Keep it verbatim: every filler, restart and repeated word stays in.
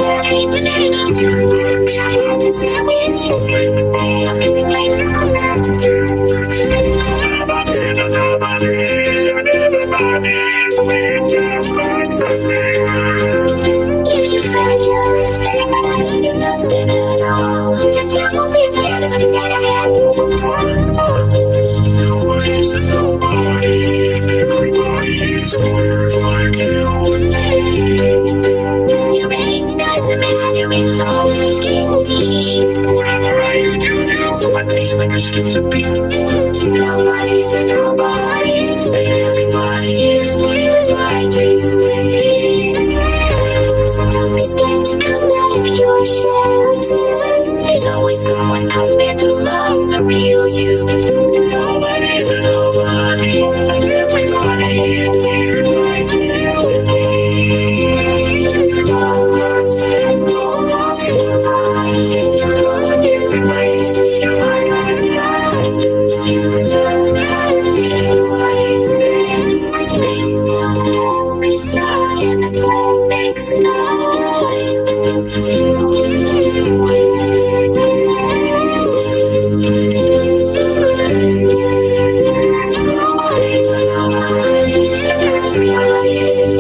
Hey banana, I have the sandwiches. I'm missing later. Nobody's a nobody, and everybody's weird just like Cecilia. If you fragile, respect my feet and nothing at all. Yes, there won't be as bad as I'm dead ahead. Nobody's a nobody, and everybody's weird like you and me. Your age doesn't matter, it's always guilty. Whatever you do, do, my pacemaker skips a beat. Nobody's a nobody, and everybody is weird like you and me. So don't be scared to come out of your shelter. There's always someone out there to love the real you. Nobody's a nobody, and everybody is weird like you and me. You're all lost and all lost and fine. You're all a different place, you're like a night. Jesus, that everybody's saying, space will every star in the perfect sky. Too Nobody's a nobody, and everybody is